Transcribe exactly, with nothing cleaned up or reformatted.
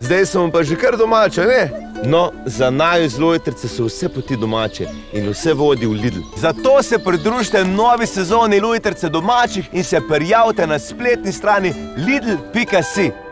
Zdaj smo pa že kar domače, ne? No, za naju iz Lojtrice so vse poti domače in vse vodi v Lidl. Zato se pridružite novi sezoni Lojtrice domačih in se prijavite na spletni strani lidl pika si.